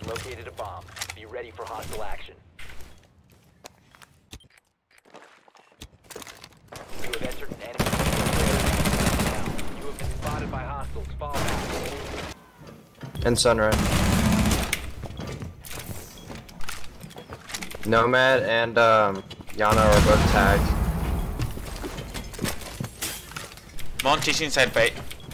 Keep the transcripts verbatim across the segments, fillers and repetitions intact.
located a bomb. Be ready for hostile action. You have entered an enemy territory. You have been spotted by hostiles. Fall back. And Sunrise. Nomad and um, Yana are both tagged. Monty's inside bait.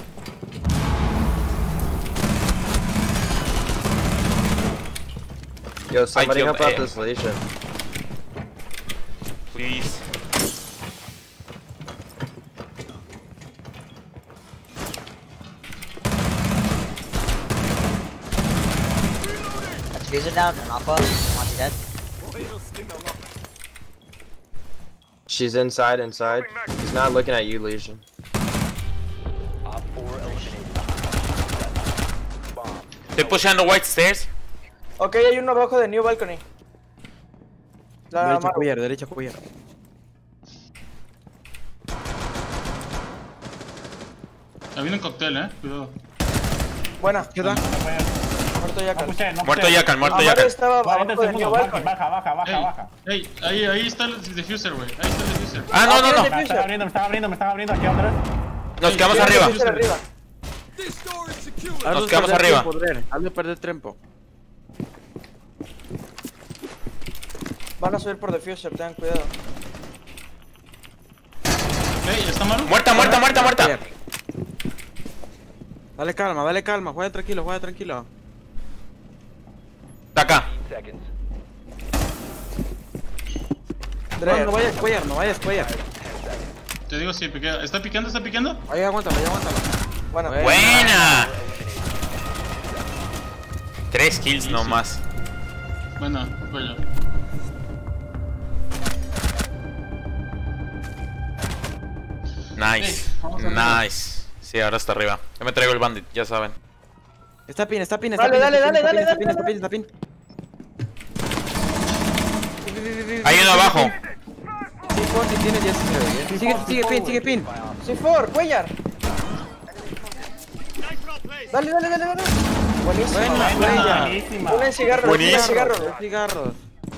Yo, somebody jump help out A. this Legion. Please. That's Fuser down and Aqua. Monty dead. She's inside, inside. He's not looking at you, Legion. Op four eliminated. Bomb. They're pushing the white stairs. Ok, hay uno abajo de New Balcony. La Derecha mano. cubierta, derecha cubierta. Ahí viene un cóctel, eh. Cuidado. Buena. ¿Qué da? Muerto ya, No Cal. puché, no Muerto puché. Yakan, muerto Amaro Yakan. estaba cuarenta abajo de New segundos, Balcony. baja, baja, baja, Ey, baja. ey, ahí, ahí está el diffuser, güey. Ahí está el diffuser. Ah, no, no, no. Me están abriendo, me están abriendo, me están abriendo aquí otra vez. Nos quedamos Tiene arriba. Fuser arriba. Hazlo quedamos perder arriba. tiempo, Drer. Hazlo perder tiempo. Van a subir por Diffuser, tengan cuidado. Ey, ¿está malo? Muerta, muerta, muerta, muerta. Dale calma, dale calma. Juega tranquilo, juega tranquilo. Está acá. Seconds. No, Dre, no vayas a cuellar, no vayas a cuellar. Te digo si piquea. ¿Está picando? ¿Está picando? Ahí aguántalo, ahí aguántalo. Buena. Buena. Buena. Tres kills nomás. Bueno, vaya. Nice. Ey, vamos arriba. Nice. Sí, ahora está arriba. Yo me traigo el bandit, ya saben. Está pin, está pin, está Dale, pin. dale, está dale, pin, dale, está pin, dale, está pin, está pin, está pin. Hay uno abajo. Sí, por si tiene diez. Sigue, sigue pin, sigue pin. C cuatro, Cuellar. Dale, dale, dale, dale. Buenísimo. Buena, Cuellar. Buenísima. Unen cigarros, Buenísimo. unen cigarros. Cigarros, cigarros.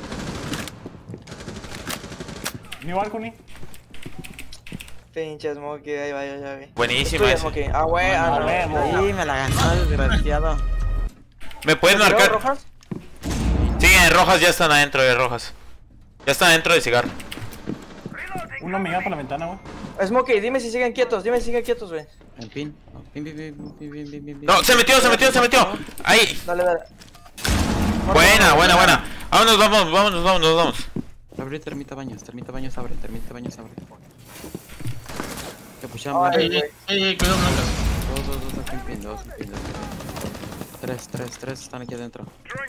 New Balcony. Pinche Smokey, ahí va, ya, ya vi. Buenísima Tuya, ese. Smokey. Ah, güey, ah, A no. huevo. Sí, me la ganó, desgraciado. ¿Me puedes ¿Tiró marcar? rojas? Sí, en rojas ya están adentro de rojas. Ya están adentro de cigarro. Uno me iba por la ventana, güey. Smokey, dime si siguen quietos, dime si siguen quietos, güey. En pin. Pin, pin, pin, pin, pin, pin, pin. No, se metió, se metió, se metió. Ahí. Dale, dale. Buena, buena, buena. Vámonos, vámonos, vámonos, vámonos, vamos. Abre termita baños, termita baños abre, termita baños abre. Que pushamos. Ay, Ey, ey, ey, ey, cuidado, blancas. Dos, dos, dos aquí en pin, dos en pin, dos en pin. Tres, tres, tres están aquí adentro.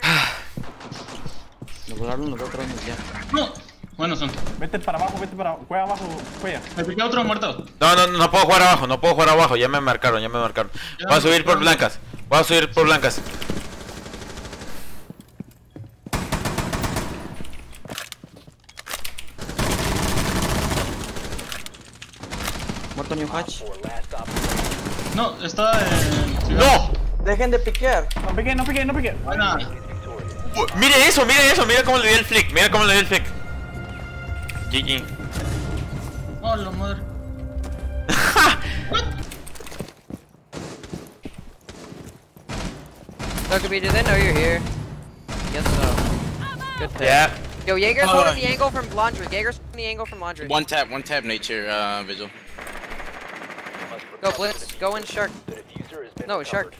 Nos volaron los otros ya. No. Buenos son. Vete para abajo, vete para abajo. Juega abajo, juega. Me piqué otro muerto. No, no, no puedo jugar abajo, no puedo jugar abajo. Ya me marcaron, ya me marcaron. Voy a subir por blancas. Voy a subir por blancas. Muerto New Hatch. Four last op. No, está en. ¡No! Dejen de piquear. No pique, no pique, no pique. Buena. Uh, Mire eso, mire eso, mira cómo le di el flick. Mira cómo le di el flick. G G. Oh, la madre. Huckabee, do they know you're here? Yes, so. Good pick. Yeah. Yo, Jaeger's Oh, holding the angle from laundry. Jaeger's holding the angle from laundry. One tap, one tap nature, uh, Vigil. Go, Blitz. Go in shark. The diffuser has been No, shark.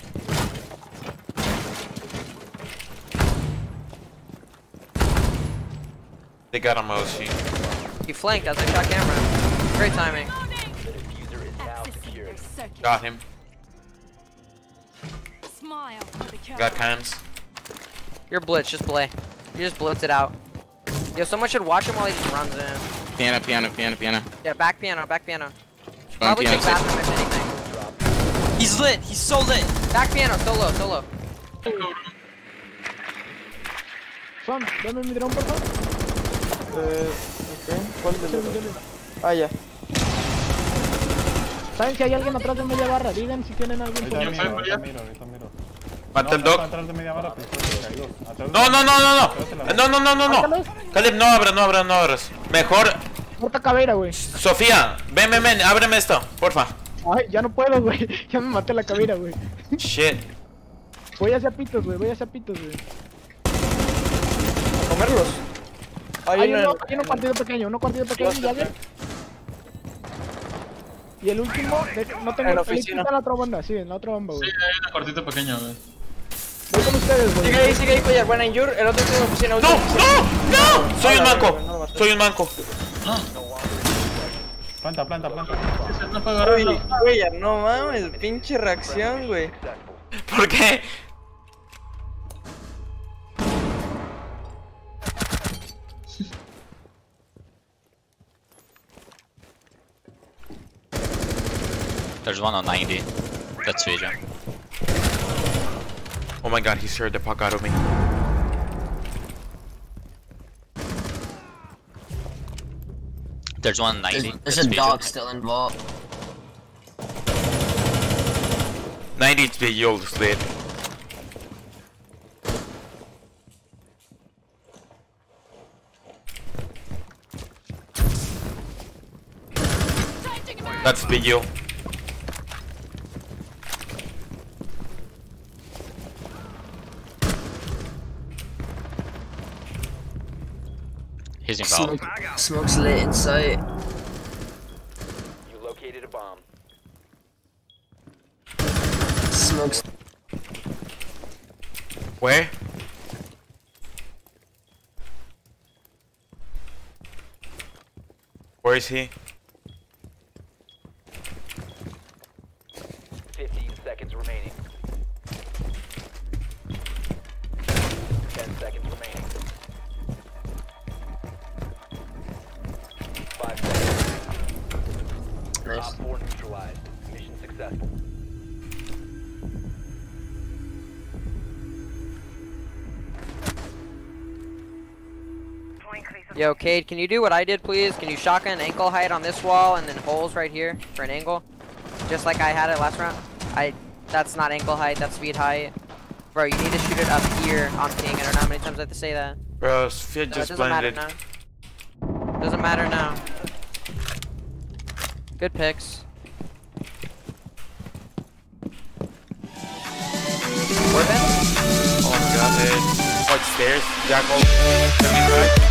They got him, O C. He flanked as I shot camera. Great timing. The diffuser is now secured. Got him. Smile. Got cams. You're Blitz. Just play. You just blitz it out. Yo, someone should watch him while he just runs in. Piano, piano, piano, piano. Yeah, back piano, back piano. One Probably piano take six. bathroom if anything. He's lit. He's so lit. Back piano, solo, solo. Son, dame mi dron, por favor. Eh, ok. ¿Cuál de los? Ah, ya. ¿Saben que hay alguien atrás de media barra? Digan si tienen algún Ahí está, por miro, ahí está, miro, ahorita miro. Mata el No, dog. atrás de media bala, pues, hay dos. Atrás de- No, no, no, no, no. No, no, no, no, no. Caleb, no abras, no abras, no abras. Mejor. Corta cabera, güey. Sofía, ven, ven, ven, ábreme esto, porfa. Ay, ya no puedo, güey. Ya me maté la cabera, güey. Shit. Voy hacia pitos, güey. Voy hacia pitos, güey. A comerlos. Hay, Hay uno, uno, hay uno partido pequeño, uno partido pequeño, ya ves. Y el último, de- no tengo En la el Felipe oficina. está en la otra banda, sí, en la otra banda, Sí, güey. hay una cuartita pequeña, güey. Voy con ustedes, güey. Sigue ahí, sigue ahí, Collar. Buena injure. El otro está en la oficina. No, última oficina. no, no. Soy un manco. No lo maté. Soy un manco. Planta, planta, planta. Ese no puede Uy, agarrarlo. Collar, no mames. Pinche reacción, güey. ¿Por qué? There's one on ninety. That's Vija. Oh my god, he scared the fuck out of me. There's one on ninety. There's That's a Vija. dog still involved. ninety is the old slid. That's big yo. He's involved. Smoke, smoke's lit in sight. You located a bomb. Smoke's Where? Where is he? fifteen seconds remaining. ten seconds remaining. five seconds. nice. Op four neutralized. Mission successful. Yo, Cade, can you do what I did, please? Can you shotgun ankle height on this wall and then holes right here for an angle? Just like I had it last round. I. That's not ankle height, that's speed height. Bro, you need to shoot it up here on ping. I don't know how many times I have to say that. Bro, Sophia No, it just doesn't matter blended. now. Doesn't matter now. Good picks. Oh my god, dude. What stairs? Jackal.